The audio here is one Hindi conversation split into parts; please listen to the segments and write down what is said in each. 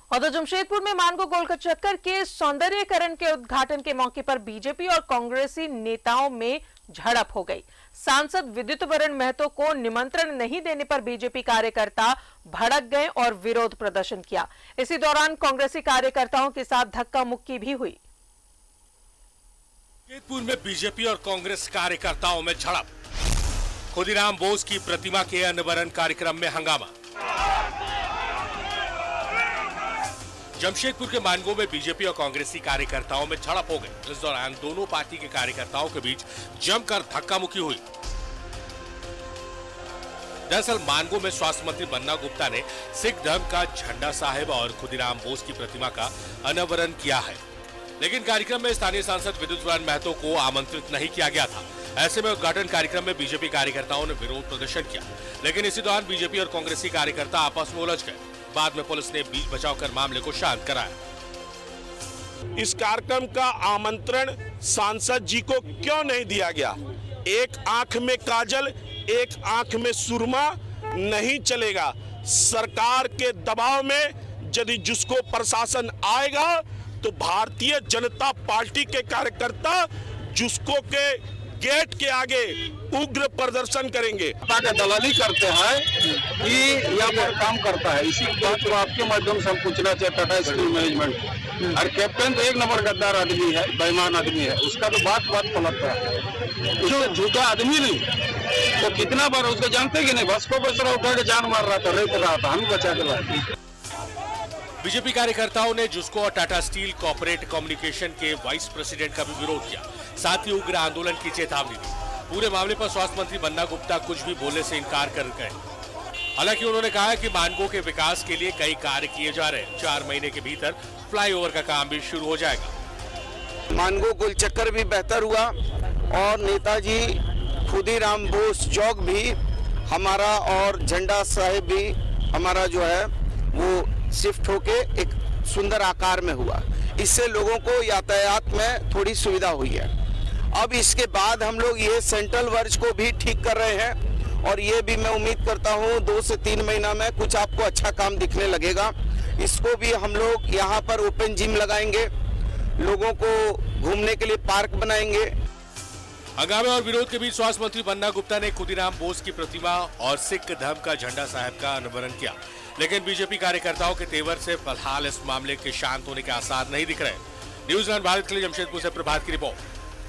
और तो जमशेदपुर में मानगो गोल चक्कर के सौंदर्यीकरण के उद्घाटन के मौके पर बीजेपी और कांग्रेसी नेताओं में झड़प हो गई। सांसद विद्युत वरण महतो को निमंत्रण नहीं देने पर बीजेपी कार्यकर्ता भड़क गए और विरोध प्रदर्शन किया। इसी दौरान कांग्रेसी कार्यकर्ताओं के साथ धक्का मुक्की भी हुई। जमशेदपुर में बीजेपी और कांग्रेस कार्यकर्ताओं में झड़प। खुदीराम बोस की प्रतिमा के अनावरण कार्यक्रम में हंगामा। जमशेदपुर के मानगो में बीजेपी और कांग्रेसी कार्यकर्ताओं में झड़प हो गई। इस दौरान दोनों पार्टी के कार्यकर्ताओं के बीच जमकर धक्का मुक्की हुई। दरअसल मानगो में स्वास्थ्य मंत्री बन्ना गुप्ता ने सिख धर्म का झंडा साहिब और खुदीराम बोस की प्रतिमा का अनावरण किया है, लेकिन कार्यक्रम में स्थानीय सांसद विद्युत वरण महतो को आमंत्रित नहीं किया गया था। ऐसे में उद्घाटन कार्यक्रम में बीजेपी कार्यकर्ताओं ने विरोध प्रदर्शन किया, लेकिन इसी दौरान बीजेपी और कांग्रेसी कार्यकर्ता आपस में उलझ गए। बाद में पुलिस ने बीच बचाव कर मामले को शांत कराया। इस कार्यक्रम का आमंत्रण सांसद जी को क्यों नहीं दिया गया? एक आंख में काजल, एक आंख में सुरमा नहीं चलेगा। सरकार के दबाव में यदि जिसको प्रशासन आएगा तो भारतीय जनता पार्टी के कार्यकर्ता जिसको के गेट के आगे उग्र प्रदर्शन करेंगे। दलाली करते हैं कि यहाँ पर काम करता है। इसी बात को आपके माध्यम से हम पूछना चाहते टाटा स्टील मैनेजमेंट और कैप्टन तो एक नंबर गद्दार आदमी है, बेईमान आदमी है। उसका तो बात पलटता है, जो झूठा आदमी नहीं तो कितना बार उसको जानते कि नहीं, बस को बसरा उठा के जान मार रहा था, रेत रहा था, हम बचा के लाए। बीजेपी कार्यकर्ताओं ने जुस्को और टाटा स्टील कॉर्पोरेट कम्युनिकेशन के वाइस प्रेसिडेंट का भी विरोध किया, साथ ही उग्र आंदोलन की चेतावनी दी। पूरे मामले पर स्वास्थ्य मंत्री बन्ना गुप्ता कुछ भी बोलने से इनकार कर गए। हालांकि उन्होंने कहा कि मानगो के विकास के लिए कई कार्य किए जा रहे हैं। 4 महीने के भीतर फ्लाईओवर का काम भी शुरू हो जाएगा। मानगो गोल चक्कर भी बेहतर हुआ और नेताजी खुदीराम बोस चौक भी हमारा और झंडा साहिब भी हमारा जो है वो शिफ्ट होके एक सुंदर आकार में हुआ। इससे लोगों को यातायात में थोड़ी सुविधा हुई है। अब इसके बाद हम लोग ये सेंट्रल वर्ज को भी ठीक कर रहे हैं और ये भी मैं उम्मीद करता हूँ 2 से 3 महीना में कुछ आपको अच्छा काम दिखने लगेगा। इसको भी हम लोग यहाँ पर ओपन जिम लगाएंगे, लोगों को घूमने के लिए पार्क बनाएंगे। हंगामे और विरोध के बीच स्वास्थ्य मंत्री बन्ना गुप्ता ने खुदीराम बोस की प्रतिमा और सिख धर्म का झंडा साहिब का अनावरण किया, लेकिन बीजेपी कार्यकर्ताओं के तेवर से फिलहाल इस मामले के शांत होने के आसार नहीं दिख रहे। न्यूजीलैंड भारत के लिए जमशेदपुर से प्रभात की रिपोर्ट।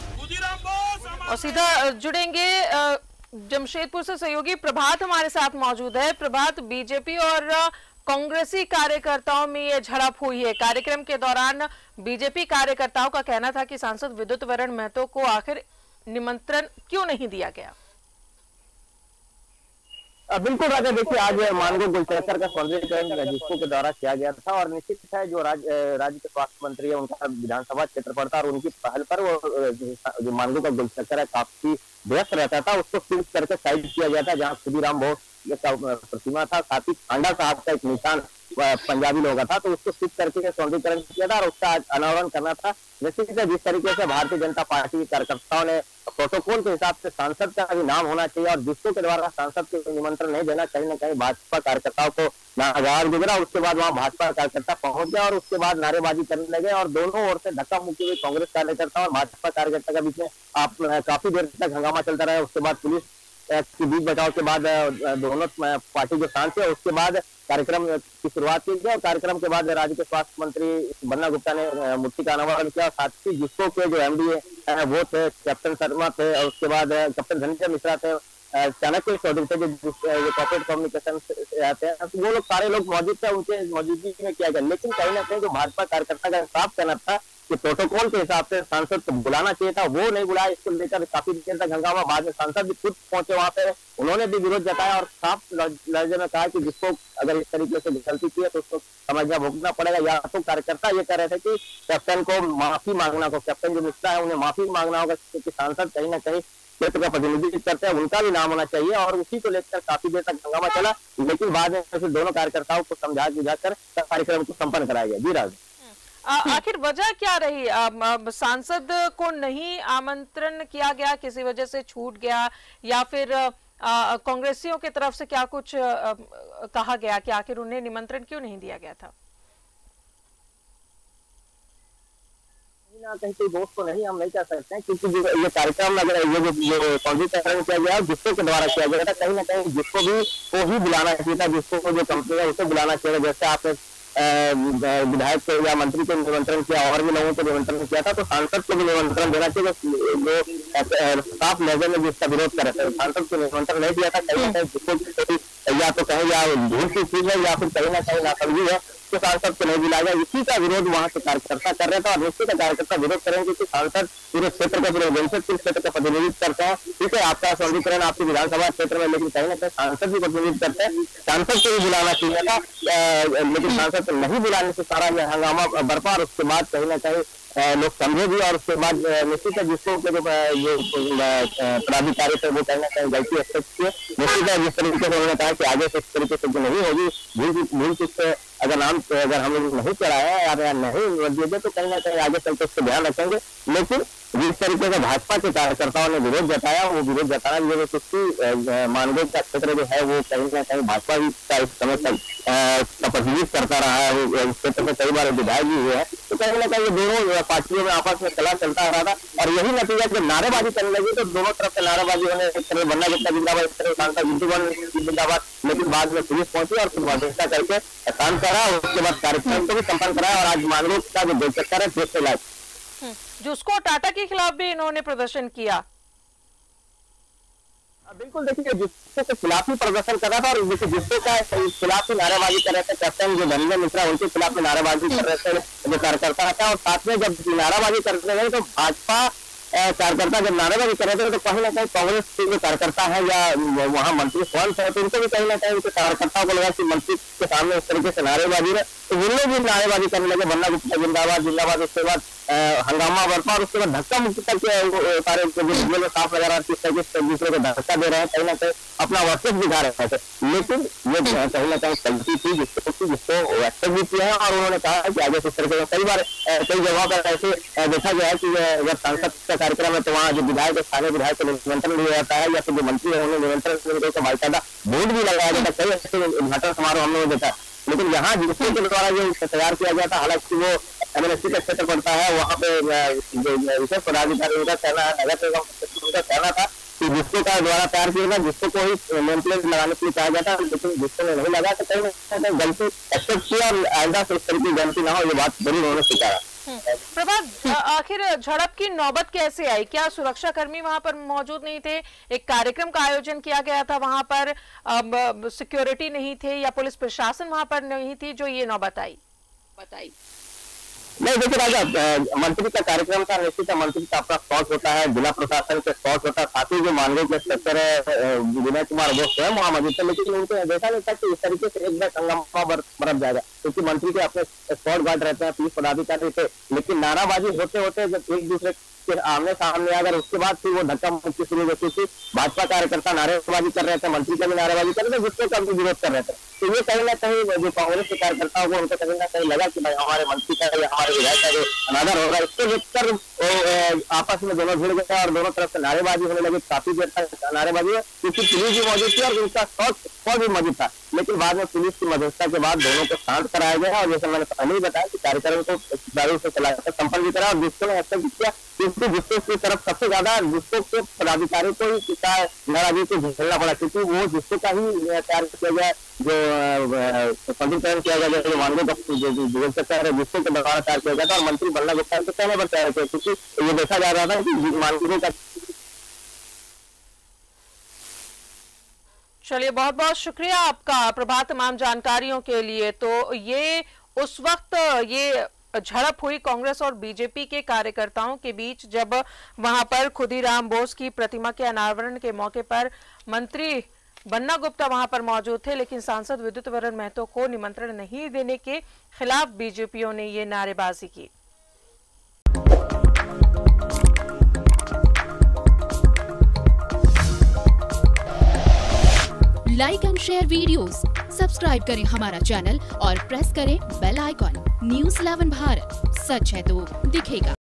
और सीधा जुड़ेंगे जमशेदपुर से सहयोगी प्रभात हमारे साथ मौजूद है। प्रभात, बीजेपी और कांग्रेसी कार्यकर्ताओं में ये झड़प हुई है। कार्यक्रम के दौरान बीजेपी कार्यकर्ताओं का कहना था कि सांसद विद्युत वरण महतो को आखिर निमंत्रण क्यों नहीं दिया गया? बिल्कुल राजा, देखिए आज मानगो गोल चक्कर का सौंदर्यीकरण जिसको के द्वारा किया गया था और निश्चित है जो राज्य के स्वास्थ्य मंत्री है उनका विधानसभा क्षेत्र पड़ता है और उनकी पहल पर वो जो मानगो का गोल चक्कर है काफी व्यस्त रहता था, उसको शिफ्ट करके साइड किया गया था जहाँ खुदीराम बोस का प्रतिमा था, साथ ही खांडा साहब का एक निशान पंजाबी लोगों था, तो उसको शिफ्ट करके सौंदर्यीकरण किया था और उसका अनावरण करना था। निश्चित है जिस तरीके से भारतीय जनता पार्टी के कार्यकर्ताओं ने प्रोटोकॉल के हिसाब से सांसद का भी नाम होना चाहिए और जिसको के द्वारा सांसद को निमंत्रण नहीं देना, कहीं न कहीं भाजपा कार्यकर्ताओं को नागवार गुजरा। उसके बाद वहां भाजपा कार्यकर्ता पहुंच गया और उसके बाद नारेबाजी करने लगे और दोनों ओर से धक्का मुक्की हुई कांग्रेस कार्यकर्ता और भाजपा कार्यकर्ता के बीच में काफी देर तक हंगामा चलता रहा। उसके बाद पुलिस के बीच बचाव के बाद दोनों पार्टी जो शांत है उसके बाद कार्यक्रम की शुरुआत की गई और कार्यक्रम के बाद राज्य के स्वास्थ्य मंत्री बन्ना गुप्ता ने मूर्ति का अनावरण किया। साथ ही जिसको के जो एमडी वो थे कैप्टन शर्मा थे और उसके बाद कैप्टन धनंजय मिश्रा थे, चाणक्य चौधरी थे जो कॉर्पोरेट कम्युनिकेशन से आते हैं, तो वो लोग सारे लोग मौजूद थे, उनके मौजूदगी में किया गया। लेकिन कहीं ना कहीं जो भाजपा कार्यकर्ता का साफ कहना था कि प्रोटोकॉल के हिसाब से सांसद को बुलाना चाहिए था, वो नहीं बुलाया। इसको लेकर काफी देर तक हंगामा, बाद में सांसद भी खुद पहुंचे वहां पे, उन्होंने भी विरोध जताया और साफ लहजे में कहा कि जिसको अगर इस तरीके से गलती की है तो उसको समझना भुगतना पड़ेगा। या तो कार्यकर्ता ये कह रहे थे कि कैप्टन को माफी मांगना को, कैप्टन जो मिश्रा है उन्हें माफी मांगना होगा क्योंकि सांसद कहीं ना कहीं क्षेत्र का प्रतिनिधित्व करते हैं, उनका भी नाम होना चाहिए और उसी को लेकर काफी देर तक हंगामा चला। लेकिन बाद में फिर दोनों कार्यकर्ताओं को समझा बुझाकर कार्यक्रम को संपन्न कराया गया। जी राज, आखिर वजह क्या रही? सांसद को नहीं आमंत्रण किया गया, किसी वजह से छूट गया या फिर कांग्रेसियों की तरफ से क्या कुछ कहा गया कि आखिर उन्हें निमंत्रण क्यों नहीं दिया गया था? ना कहीं कोई दोस्त को नहीं, हम नहीं कह सकते हैं, क्योंकि ये कार्यक्रम अगर ये पंजीकरण किया गया जिसको के द्वारा किया गया था, कहीं ना कहीं जिसको भी को ही बुलाना चाहिए था, जिसको जो कंपनी है उसे बुलाना चाहिए। जैसे आपने विधायक को या मंत्री को निमंत्रण किया और भी लोगों को निमंत्रण किया था, तो सांसद को भी निमंत्रण देना चाहिए। जो साफ लहजे में जिसका विरोध कर रहे थे, सांसद को निमंत्रण नहीं दिया था। कहीं ना कहीं जिसको या तो कहीं या भूल की चीज है या फिर कहीं ना कहीं नासमझी है, तो सांसद को नहीं बुलाया गया। इसी का विरोध वहाँ के कार्यकर्ता कर रहे थे और निश्चित कार्यकर्ता विरोध करेंगे, क्योंकि सांसद पूरे क्षेत्र का, पूरे जमशेदपुर क्षेत्र का प्रतिनिधित्व करते हैं। ठीक है, आपका संविकरण आपकी विधानसभा क्षेत्र में, लेकिन कहीं ना कहीं सांसद भी प्रतिनिधित्व करते हैं। सांसद को भी बुलाना चाहिए था, लेकिन सांसद को नहीं बुलाने से सारा यह हंगामा बरपा और उसके बाद कहीं ना कहीं लोग समझे भी और उसके बाद निश्चित है जिसको जो पदाधिकारी थे वो कहीं ना कहीं गलती एक्सेप्ट किए। निश्चित है जिस तरीके से उन्होंने कहा कि आगे से इस तरीके से जो नहीं होगी, भूल चूक से अगर नाम अगर हम लोग नहीं चढ़ाया या नहीं दिए तो कहीं ना कहीं आगे चलते उसको ध्यान रखेंगे। लेकिन जिस तरीके से भाजपा के कार्यकर्ताओं ने विरोध जताया, वो विरोध जताना जो क्योंकि मानगोल का क्षेत्र जो है वो कहीं ना कहीं भाजपा का इस समय तक प्रतिनिधित्व करता रहा है, वो क्षेत्र में कई बार विधायक भी हुए हैं। तो कहीं ना कहीं दोनों पार्टियों में आपस में कला चलता रहा था और यही नतीजा जब नारेबाजी करने लगी तो दोनों तरफ से नारेबाजी होने, एक तरफ बन्ना गुप्ता जिंदाबाद, एक तरफ सांसद बिट्टू जिंदाबाद। लेकिन बाद में पुलिस पहुंची और फिर मध्यस्थता करके शांत करा, उसके बाद कार्यक्रम को भी संपन्न कराया और आज मानगोल का जो दो चक्कर है फिर से लाइव जिसको टाटा के खिलाफ भी इन्होंने प्रदर्शन किया। बिल्कुल, देखिए जिसको के खिलाफ ही प्रदर्शन कर रहा था और देखिए जिसको का खिलाफ ही नारेबाजी कर रहे थे, कैप्टन जो धनंजय मिश्रा उनके खिलाफ में नारेबाजी कर रहे थे जो कार्यकर्ता था। और साथ में जब नारेबाजी करने गए तो भाजपा कार्यकर्ता जब नारेबाजी कर रहे थे तो कहीं ना कहीं कांग्रेस के जो कार्यकर्ता है या वहाँ मंत्री स्वयं थे तो उनको भी कहीं ना कहीं उनके कार्यकर्ताओं को लगा कि मंत्री के सामने इस तरीके से नारेबाजी है, तो वो लोग भी नारेबाजी करने लगे, बन्ना गुप्ता जिंदाबाद जिंदाबाद। उसके बाद हंगामा बरपा और उसके बाद धक्का मुक्की करके सारे में साफ नजर आ किस तरीके से दूसरे को धक्का दे रहे हैं, कहीं ना कहीं अपना वर्चस्व दिखा रहे थे। लेकिन ये कहीं ना कहीं गलती थी जिसको एक्सेप्ट भी किया है और उन्होंने कहा है कि आगे इस तरीके से कई बार कई जगहों पर ऐसे देखा गया है कि अगर सांसद का कार्यक्रम है तो वहाँ जो विधायक स्थानीय विधायक को निमंत्रण दिया जाता है या फिर जो मंत्री है उन्हें निमंत्रण बाकायदा बोर्ड भी लगाया जाता है। कई ऐसे उद्घाटन समारोह हम लोगों देखा, लेकिन यहाँ जिसके द्वारा जो तैयार किया गया था, हालांकि वो MLSC का क्षेत्र पड़ता है, वहाँ पे जो विशेष पदाधिकारी उनका कहना है, नगर निगम उनका कहना था कि जिसको का द्वारा तैयार किया गया जिसको कोई नेम प्लेट लगाने के लिए कहा जाता है, लेकिन जिसको नहीं लगा तो कहीं ना कहीं गलती एक्सेप्ट किया और आइंदा से इस तरह की गलती ना हो, ये बात जरूर उन्होंने स्वीकारा। प्रभात, आखिर झड़प की नौबत कैसे आई? क्या सुरक्षा कर्मी वहां पर मौजूद नहीं थे? एक कार्यक्रम का आयोजन किया गया था, वहां पर सिक्योरिटी नहीं थे या पुलिस प्रशासन वहां पर नहीं थी जो ये नौबत आई? बताइए। नहीं देखिए राजा, मंत्री का कार्यक्रम था, निश्चित मंत्री का अपना स्पॉट होता है, जिला प्रशासन का स्पॉट होता है, साथ ही जो मानगोल के सेक्टर है विनय कुमार वो स्वयं वहाँ मौजूद थे, लेकिन उनको देखा नहीं था कि इस तरीके से एक बार हंगामा बरप जाएगा, क्योंकि मंत्री के अपने स्पॉट गार्ड रहते हैं, पुलिस पदाधिकारी थे। लेकिन नाराबाजी होते होते जब एक दूसरे के आमने सामने अगर उसके बाद फिर वो धक्का मुक्की शुरू हो गई थी, भाजपा कार्यकर्ता नारेबाजी कर रहे थे, मंत्री का भी नारेबाजी कर रहे थे, गुस्से का भी विरोध कर रहे थे। तो ये कहीं ना कहीं जो कांग्रेस के कार्यकर्ताओं को उनको कहीं ना कहीं लगा कि भाई हमारे मंत्री का या हमारे विधायक का जो अनादर हो रहा है, इसको लेकर आपस में दोनों भिड़ गए और दोनों तरफ से नारेबाजी होने लगी। काफी देर तक नारेबाजी है, क्योंकि पुलिस भी मौजूद थी और उनका स्पॉट भी मौजूद था, लेकिन बाद में पुलिस की मध्यस्थता के बाद दोनों को शांत कराया गया। और जैसे मैंने पहले ही बताया कि कार्यक्रम को सुचारू से चलाकर संपन्न भी करा और जिसको ने एक्सेप्ट किया, क्योंकि जिसको की तरफ सबसे ज्यादा जिसको के पदाधिकारी को ही नाराजगी को झेलना पड़ा, क्योंकि वो जिसको का ही तैयार किया गया जो पंजीकरण किया गया, जो मानगोल का जो सेक्टर है जिसको के द्वारा तैयार किया गया था और मंत्री बन्ना गुप्ता को कहने पर तैयार किया, क्योंकि ये देखा जा रहा था कि मानगोल का। चलिए, बहुत बहुत शुक्रिया आपका प्रभात तमाम जानकारियों के लिए। तो ये उस वक्त ये झड़प हुई कांग्रेस और बीजेपी के कार्यकर्ताओं के बीच जब वहां पर खुदीराम बोस की प्रतिमा के अनावरण के मौके पर मंत्री बन्ना गुप्ता वहां पर मौजूद थे, लेकिन सांसद विद्युत वरण महतो को निमंत्रण नहीं देने के खिलाफ बीजेपीओ ने ये नारेबाजी की। Like and share videos, subscribe करें हमारा चैनल और प्रेस करें बेल आइकॉन। न्यूज़ 11 भारत, सच है तो दिखेगा।